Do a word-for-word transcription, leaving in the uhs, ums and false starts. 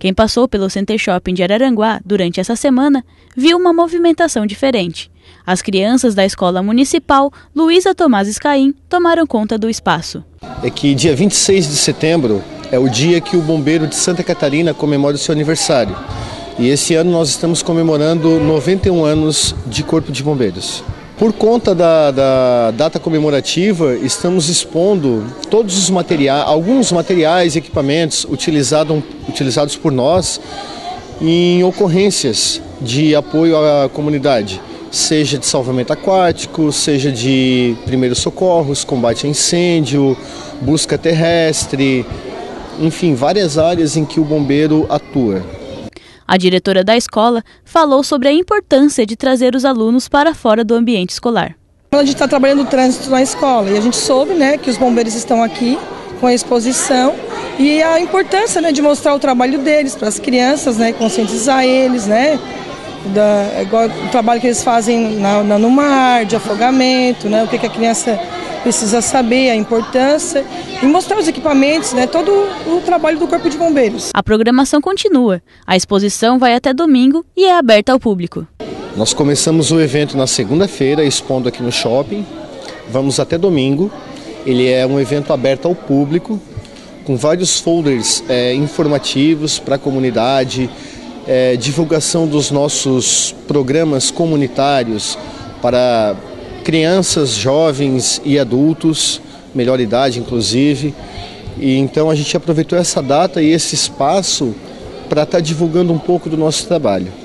Quem passou pelo Center Shopping de Araranguá durante essa semana viu uma movimentação diferente. As crianças da Escola Municipal Luísa Tomás Escaim tomaram conta do espaço. É que dia vinte e seis de setembro é o dia que o Bombeiro de Santa Catarina comemora o seu aniversário. E esse ano nós estamos comemorando noventa e um anos de Corpo de Bombeiros. Por conta da, da data comemorativa, estamos expondo todos os materiais, alguns materiais e equipamentos utilizado, utilizados por nós em ocorrências de apoio à comunidade, seja de salvamento aquático, seja de primeiros socorros, combate a incêndio, busca terrestre, enfim, várias áreas em que o bombeiro atua. A diretora da escola falou sobre a importância de trazer os alunos para fora do ambiente escolar. A gente está trabalhando o trânsito na escola e a gente soube, né, que os bombeiros estão aqui com a exposição e a importância, né, de mostrar o trabalho deles para as crianças, né, conscientizar eles, né, da, igual o trabalho que eles fazem na, na, no mar, de afogamento, né, o que, que a criança precisa saber, a importância e mostrar os equipamentos, né, todo o trabalho do Corpo de Bombeiros. A programação continua. A exposição vai até domingo e é aberta ao público. Nós começamos o evento na segunda-feira, expondo aqui no shopping. Vamos até domingo. Ele é um evento aberto ao público, com vários folders é, informativos para a comunidade, é, divulgação dos nossos programas comunitários para crianças, jovens e adultos, melhor idade inclusive. E então a gente aproveitou essa data e esse espaço para estar divulgando um pouco do nosso trabalho.